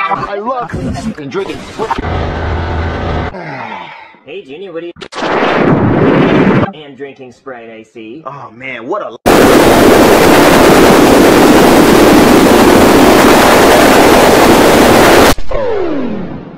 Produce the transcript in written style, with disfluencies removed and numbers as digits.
I love and drinking. Hey, Junior, what are you... And drinking Sprite, I see. Oh, man, what a... Oh.